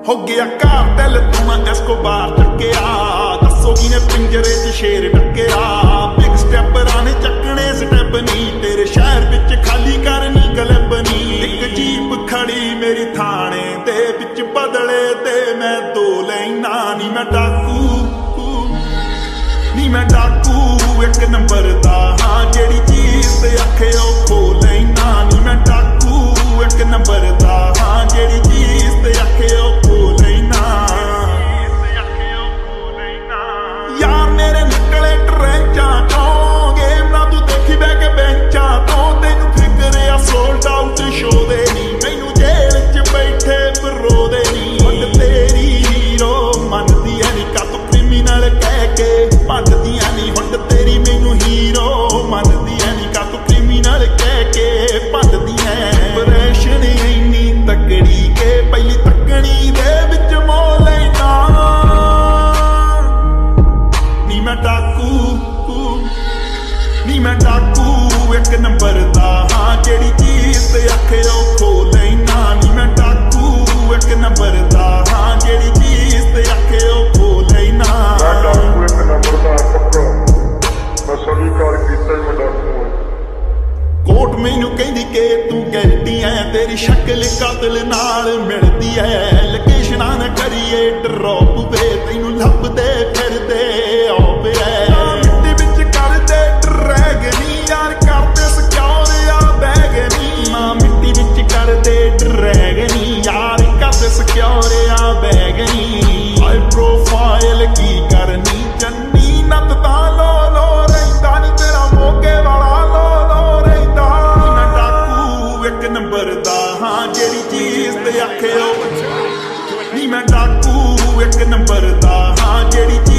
हो गया कार्टेल तू मैं एस्कोबार टक्केया दसो किने पिंजरे च शेर टक्केया बिग स्टेपरां ने चकने स्टेप नहीं तेरे शहर विच खाली करनी क्लब नहीं एक जीप खड़ी मेरी थाने दे विच बदले ते मैं दो लेना नी मैं डाकू एक नंबर दा हाँ जेड़ी चीज ते आखे ओ खो लेना नी मैं डाकू एक नंबर दा हाँ जेड़ी चीज ते आखे ओ खो लेना यार मेरे निकले ट्रेंचा तो गेम ना तू देखी बैक बेंचा तो तेनू फिकर आ सोल्ड आउट शो दे नी मैनू जेल च बैठे बरो दे नी हुण तेरी हीरो मनदी है नी का तू क्रिमिनल कह के भंडदी है नी हुण तेरी मैनू हीरो मनदी है नी का तू क्रिमिनल कह के भंडदी है ऑपरेशन इन्नी तकड़ी के पहली तकनी दे विच मोह लेना नी मैं डाकू एक नंबर दा हाँ जेड़ी चीज ते आखे ओ खो लेना नी मैं डाकू एक नंबर दा हाँ जेड़ी चीज ते आखे ओ खो लेना मैं डाकू एक नंबर दा पक्का मैं स्वीकार कीता मैं डाकू कोर्ट मैनू कहंदी के तू गलती है तेरी शक्ल कातिल नाल मिलदी है लोकेशनां ना करिए ड्रॉप वे तैनू लभदे फिरदे आवे मिट्टी विच करदे ड्रैगनी यार करदे सिक्योर आ बैगनी मां मिट्टी विच करदे ड्रैगनी यार करदे सिक्योर आ बैगनी हाई प्रोफाइल की करनी जन्नी नत ता लो रहिंदा नी तेरा मोगे वाला लो रहिंदा मैं डाकू एक नंबर दा हाँ जेड़ी चीज ते आखे ओ नी मैं डाकू एक नंबर दा हाँ जेड़ी